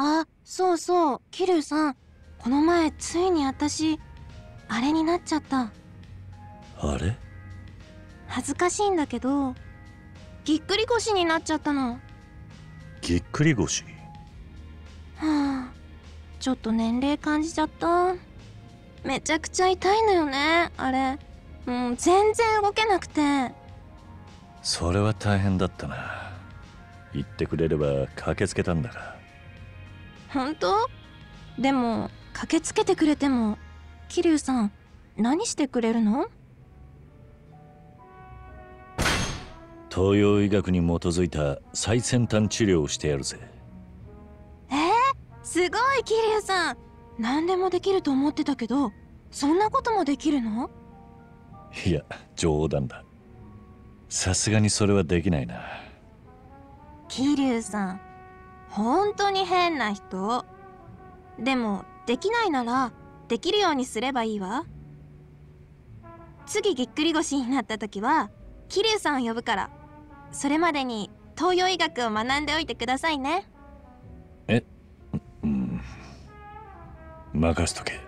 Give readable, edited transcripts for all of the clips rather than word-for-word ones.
あ、そうそう、桐生さん。この前、ついに私、あれになっちゃった。 あれ？ 恥ずかしいんだけど、ぎっくり腰になっちゃったの。 ぎっくり腰？ はあ、ちょっと年齢感じちゃった。めちゃくちゃ痛いのよね、あれ。全然動けなくて。 それは大変だったな。言ってくれれば駆けつけたんだが。 本当？でも、駆けつけてくれても、桐生さん、何してくれるの？ 東洋医学に基づいた最先端治療をしてやるぜ。 すごい、桐生さん。何でもできると思ってたけど、そんなこともできるの？ いや、冗談だ。さすがにそれはできないな。 桐生さん、本当に変な人。でも、できないなら、できるようにすればいいわ。次ぎっくり腰になった時は、桐生さんを呼ぶから。それまでに東洋医学を学んでおいてくださいね。 任せとけ。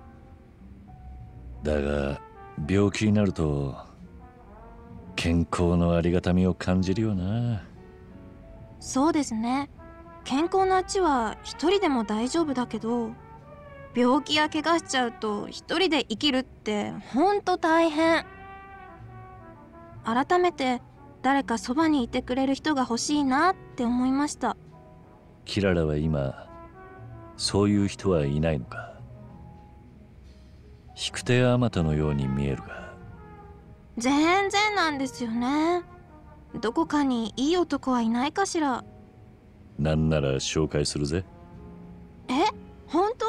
だが病気になると健康のありがたみを感じるよな。 そうですね。健康なうちは一人でも大丈夫だけど、病気や怪我しちゃうと一人で生きるってほんと大変。改めて誰かそばにいてくれる人が欲しいなって思いました。 キララは今そういう人はいないのか？引く手あまたのように見えるが。 全然なんですよね。どこかにいい男はいないかしら。 なんなら紹介するぜ。 本当？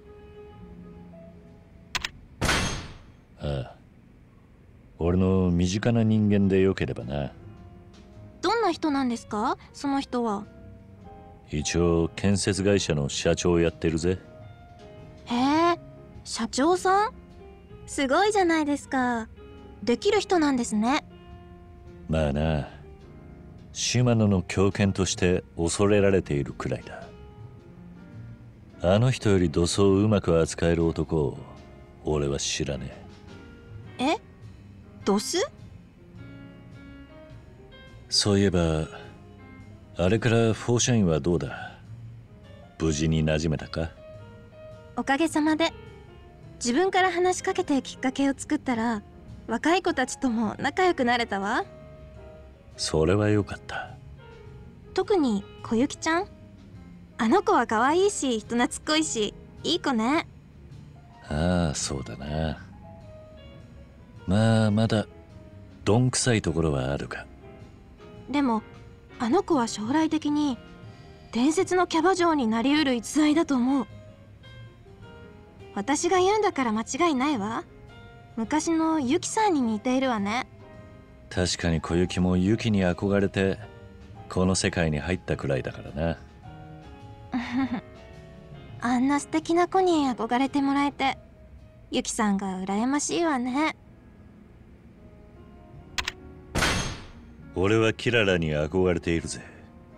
ああ、俺の身近な人間でよければな。 どんな人なんですか、その人は？ 一応建設会社の社長をやってるぜ。 へえ、社長さん？すごいじゃないですか。できる人なんですね。 まあな、シマノの狂犬として恐れられているくらいだ。あの人より土葬をうまく扱える男を俺は知らねえ。 ドス？ そういえばあれからフォーシャインはどうだ？無事に馴染めたか？ おかげさまで。自分から話しかけてきっかけを作ったら、若い子たちとも仲良くなれたわ。 それはよかった。 特に小雪ちゃん。あの子は可愛いし人懐っこいし、いい子ね。 ああ、そうだな。まあまだどんくさいところはあるが。 でもあの子は将来的に伝説のキャバ嬢になりうる逸材だと思う。私が言うんだから間違いないわ。昔のユキさんに似ているわね。 確かに小雪もユキに憧れてこの世界に入ったくらいだからな。 あんな素敵な子に憧れてもらえて、ユキさんが羨ましいわね。 俺はキララに憧れているぜ。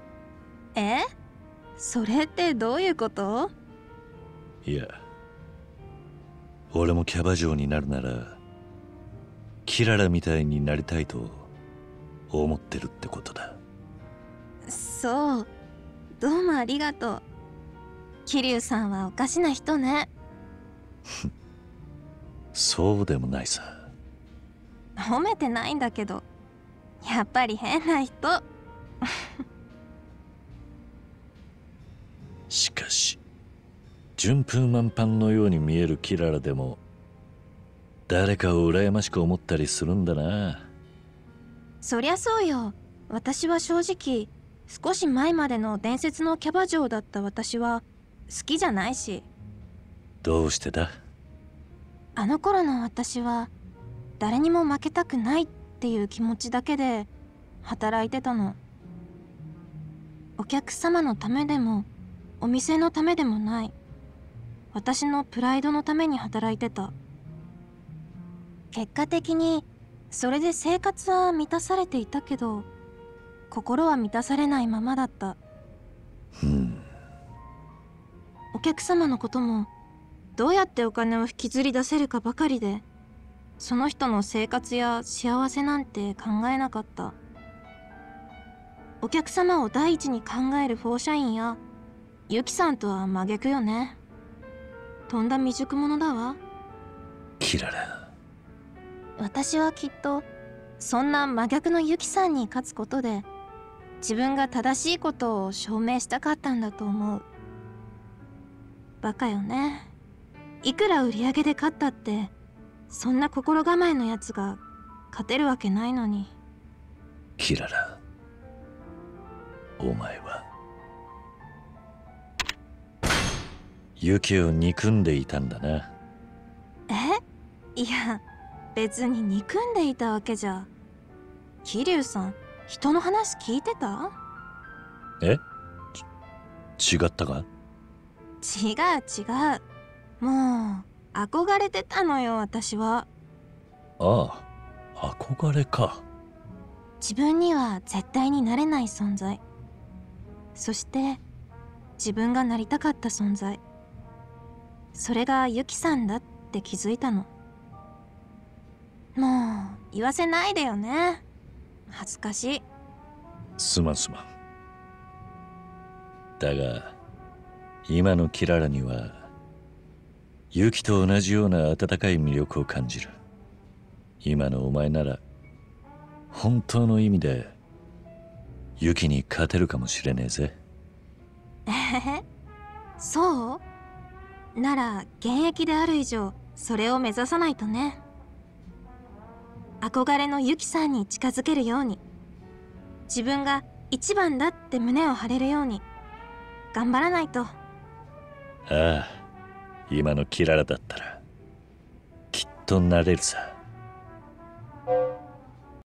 それってどういうこと？ いや、俺もキャバ嬢になるならキララみたいになりたいと思ってるってことだ。 そう、どうもありがとう。桐生さんはおかしな人ね。 そうでもないさ。 褒めてないんだけど、やっぱり変な人。 しかし順風満帆のように見えるキララでも誰かを羨ましく思ったりするんだな。 そりゃそうよ。私は正直、少し前までの伝説のキャバ嬢だった私は好きじゃないし。 どうしてだ？ あの頃の私は誰にも負けたくないっていう気持ちだけで働いてたの。お客様のためでもお店のためでもない、私のプライドのために働いてた。結果的にそれで生活は満たされていたけど、心は満たされないままだった。 客様のこともどうやってお金を引きずり出せるかばかりで、その人の生活や幸せなんて考えなかった。お客様を第一に考えるフォー社員やユキさんとは真逆よね。とんだ未熟者だわ。 キララ、 私はきっとそんな真逆のユキさんに勝つことで自分が正しいことを証明したかったんだと思う。バカよね。いくら売り上げで勝ったってそんな心構えのやつが勝てるわけないのに。 キララ、お前はユキを憎んでいたんだな。 いや、別に憎んでいたわけじゃ。桐生さん、人の話聞いてた？ え？違ったか？ 違う。もう憧れてたのよ、私は。 ああ、憧れか。 自分には絶対になれない存在。そして自分がなりたかった存在。それがユキさんだって気づいたの。もう言わせないでよね。恥ずかしい。 すまん。だが今のキララにはユキと同じような温かい魅力を感じる。今のお前なら本当の意味でユキに勝てるかもしれねえぜ。 そうなら現役である以上それを目指さないとね。憧れのユキさんに近づけるように、自分が一番だって胸を張れるように頑張らないと。 ああ、今のキララだったらきっとなれるさ。